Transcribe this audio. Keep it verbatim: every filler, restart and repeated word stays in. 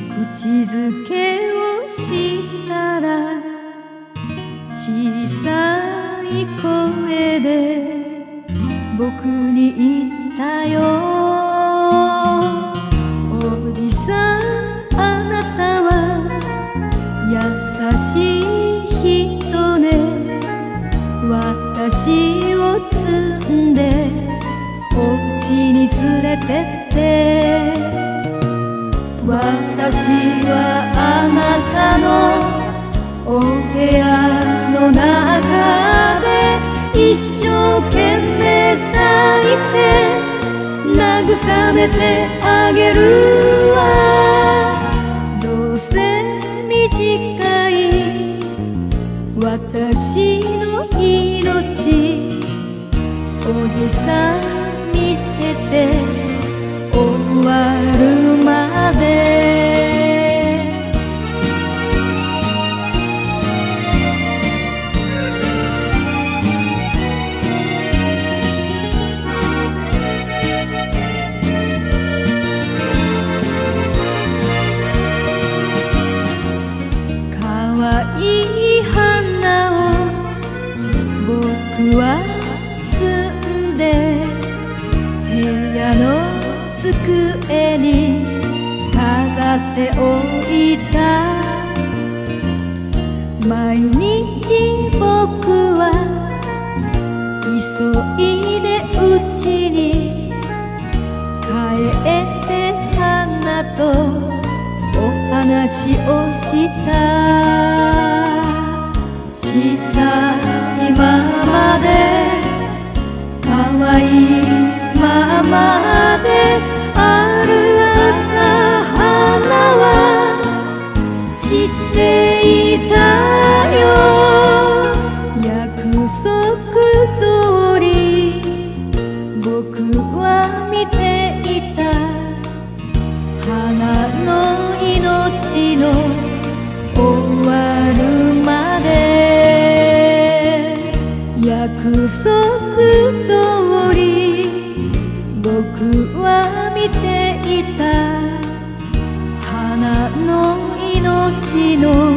口づけをしたら小さい声で僕に言ったよ。おじさん、あなたは優しい人ね。私を積んでお家に連れてって。私はあなたのお部屋の中で一生懸命咲いて慰めてあげるわ。どうせ短い私の命、おじさん見てて終わるまで。可愛い花を僕は摘んで部屋の机に飾っておいた。毎日僕は急いで家に帰って花とお話をした。小さいままで可愛いままである朝花は散っていたよ。約束通り僕は見ていた。花の命の終わるまで。約束通り僕は見ていた。花の命の